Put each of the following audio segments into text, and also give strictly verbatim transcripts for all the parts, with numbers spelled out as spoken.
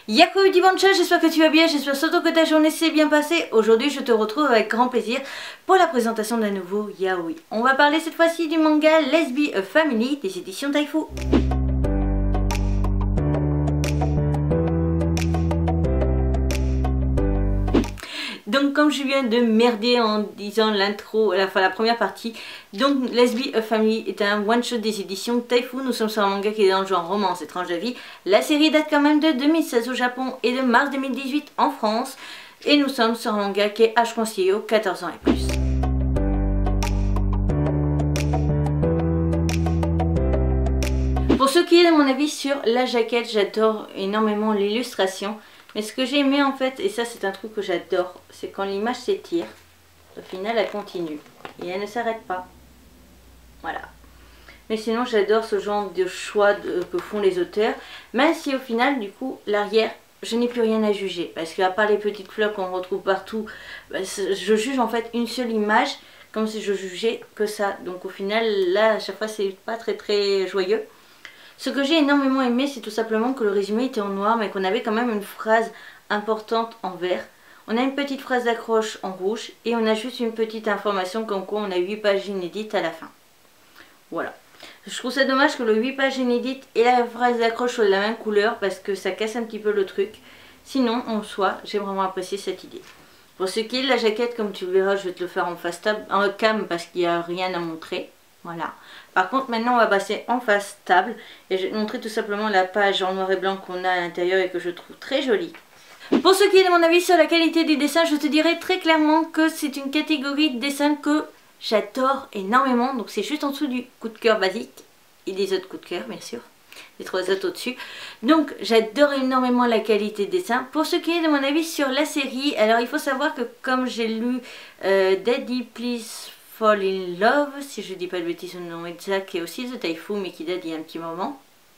Yakou Dibancha, j'espère que tu vas bien, j'espère surtout que ta journée s'est bien passée. Aujourd'hui je te retrouve avec grand plaisir pour la présentation d'un nouveau yaoi. On va parler cette fois-ci du manga Let's Be a Family des éditions Taifu. Donc comme je viens de merder en disant l'intro, enfin la première partie, donc Let's Be a Family est un one-shot des éditions Taifu. Nous sommes sur un manga qui est dans le genre romance et tranche de vie. La série date quand même de deux mille seize au Japon et de mars deux mille dix-huit en France. Et nous sommes sur un manga qui est âge conseillé aux quatorze ans et plus. Pour ce qui est de mon avis sur la jaquette, j'adore énormément l'illustration. Mais ce que j'ai aimé en fait, et ça c'est un truc que j'adore, c'est quand l'image s'étire, au final elle continue et elle ne s'arrête pas. Voilà. Mais sinon j'adore ce genre de choix de, que font les auteurs, même si au final du coup l'arrière, je n'ai plus rien à juger. Parce qu'à part les petites fleurs qu'on retrouve partout, je juge en fait une seule image, comme si je jugeais que ça. Donc au final là à chaque fois c'est pas très très joyeux. Ce que j'ai énormément aimé, c'est tout simplement que le résumé était en noir, mais qu'on avait quand même une phrase importante en vert. On a une petite phrase d'accroche en rouge, et on a juste une petite information comme quoi on a huit pages inédites à la fin. Voilà. Je trouve ça dommage que le huit pages inédites et la phrase d'accroche soient de la même couleur, parce que ça casse un petit peu le truc. Sinon, en soi, j'ai vraiment apprécié cette idée. Pour ce qui est de la jaquette, comme tu le verras, je vais te le faire en face table, en cam, parce qu'il n'y a rien à montrer. Voilà. Par contre maintenant on va passer en face table et je vais te montrer tout simplement la page en noir et blanc qu'on a à l'intérieur et que je trouve très jolie. Pour ce qui est de mon avis sur la qualité des dessins, je te dirais très clairement que c'est une catégorie de dessins que j'adore énormément. Donc c'est juste en dessous du coup de cœur basique et des autres coups de cœur bien sûr. Les trois autres au-dessus. Donc j'adore énormément la qualité des dessins. Pour ce qui est de mon avis sur la série, alors il faut savoir que comme j'ai lu euh, Daddy Please Fall in Love, si je dis pas de bêtises, le nom exact, qui est aussi de Taifu mais qui date d'il y a un petit moment.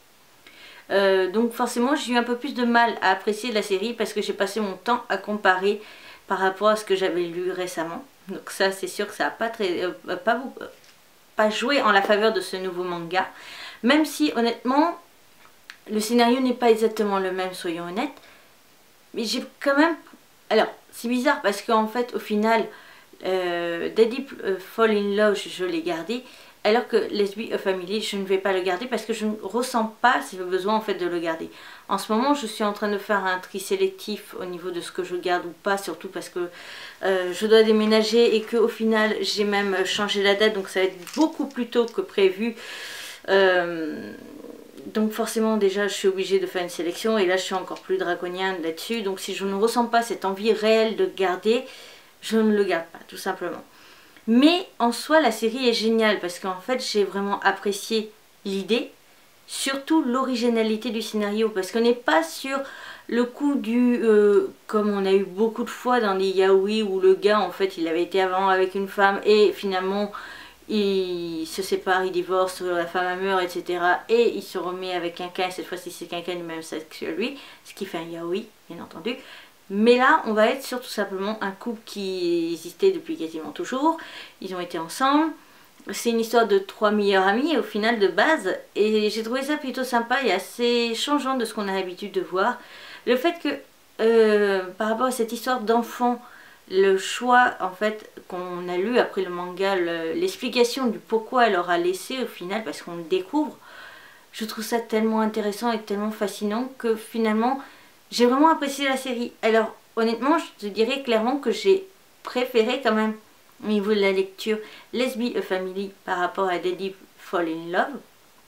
Euh, donc forcément j'ai eu un peu plus de mal à apprécier la série parce que j'ai passé mon temps à comparer par rapport à ce que j'avais lu récemment. Donc ça c'est sûr que ça n'a pas, très, euh, pas, euh, pas joué en la faveur de ce nouveau manga. Même si honnêtement le scénario n'est pas exactement le même, soyons honnêtes. Mais j'ai quand même... Alors c'est bizarre parce qu'en fait au final... Euh, Daddy euh, Fall in Love je, je l'ai gardé, alors que Let's Be a Family je ne vais pas le garder parce que je ne ressens pas le besoin en fait de le garder. En ce moment je suis en train de faire un tri sélectif au niveau de ce que je garde ou pas, surtout parce que euh, je dois déménager et que au final j'ai même changé la date, donc ça va être beaucoup plus tôt que prévu. euh, donc forcément déjà je suis obligée de faire une sélection et là je suis encore plus draconien là-dessus, donc si je ne ressens pas cette envie réelle de garder, je ne le garde pas, tout simplement. Mais en soi, la série est géniale parce qu'en fait, j'ai vraiment apprécié l'idée, surtout l'originalité du scénario, parce qu'on n'est pas sur le coup du... Euh, comme on a eu beaucoup de fois dans les yaoi où le gars, en fait, il avait été avant avec une femme et finalement, il se sépare, il divorce, la femme meurt, et cetera. Et il se remet avec quelqu'un, et cette fois-ci, c'est quelqu'un du même sexe que lui, ce qui fait un yaoi, bien entendu. Mais là, on va être sur tout simplement un couple qui existait depuis quasiment toujours. Ils ont été ensemble. C'est une histoire de trois meilleurs amis au final de base. Et j'ai trouvé ça plutôt sympa et assez changeant de ce qu'on a l'habitude de voir. Le fait que, euh, par rapport à cette histoire d'enfant, le choix en fait qu'on a lu après le manga, l'explication du pourquoi elle aura laissé au final, parce qu'on le découvre, je trouve ça tellement intéressant et tellement fascinant que finalement... j'ai vraiment apprécié la série. Alors honnêtement je te dirais clairement que j'ai préféré quand même au niveau de la lecture Let's Be a Family par rapport à Daddy Fall in Love.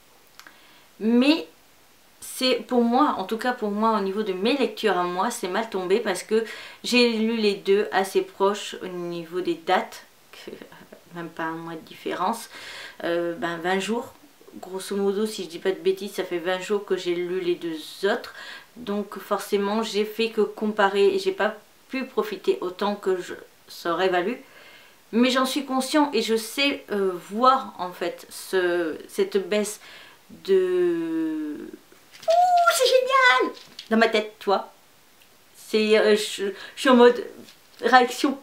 Mais c'est pour moi, en tout cas pour moi au niveau de mes lectures à moi, c'est mal tombé parce que j'ai lu les deux assez proches au niveau des dates, même pas un mois de différence, euh, ben vingt jours. Grosso modo, si je dis pas de bêtises, ça fait vingt jours que j'ai lu les deux autres. Donc forcément, j'ai fait que comparer et j'ai pas pu profiter autant que je, ça aurait valu. Mais j'en suis conscient et je sais euh, voir en fait ce, cette baisse de... Ouh, c'est génial! Dans ma tête, toi. C'est, euh, je, je suis en mode réaction.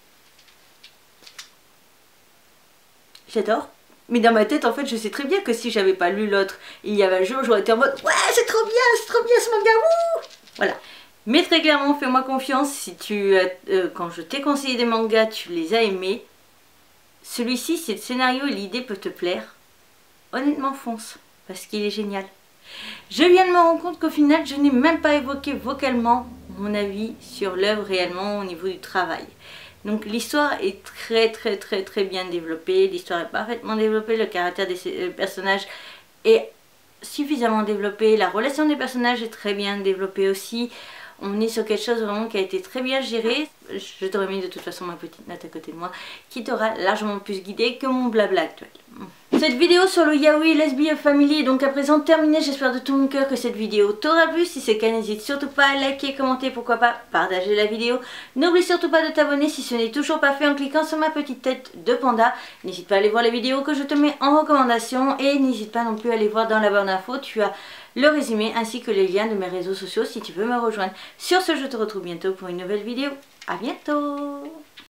J'adore. Mais dans ma tête, en fait, je sais très bien que si j'avais pas lu l'autre il y avait un jour, j'aurais été en mode ouais, c'est trop bien, c'est trop bien ce manga, wouh! Voilà. Mais très clairement, fais-moi confiance, si tu, euh, quand je t'ai conseillé des mangas, tu les as aimés. Celui-ci, si le scénario et l'idée peut te plaire, honnêtement fonce, parce qu'il est génial. Je viens de me rendre compte qu'au final, je n'ai même pas évoqué vocalement mon avis sur l'œuvre réellement au niveau du travail. Donc l'histoire est très très très très bien développée, l'histoire est parfaitement développée, le caractère des personnages est suffisamment développé, la relation des personnages est très bien développée aussi. On est sur quelque chose vraiment qui a été très bien géré. Je t'aurais mis de toute façon ma petite note à côté de moi qui t'aura largement plus guidé que mon blabla actuel. Cette vidéo sur le Yaoi Lesbian Family est donc à présent terminée. J'espère de tout mon cœur que cette vidéo t'aura plu. Si c'est le cas, n'hésite surtout pas à liker, commenter, pourquoi pas partager la vidéo. N'oublie surtout pas de t'abonner si ce n'est toujours pas fait en cliquant sur ma petite tête de panda. N'hésite pas à aller voir les vidéos que je te mets en recommandation et n'hésite pas non plus à aller voir dans la barre d'infos. Tu as le résumé ainsi que les liens de mes réseaux sociaux si tu veux me rejoindre. Sur ce, je te retrouve bientôt pour une nouvelle vidéo. À bientôt!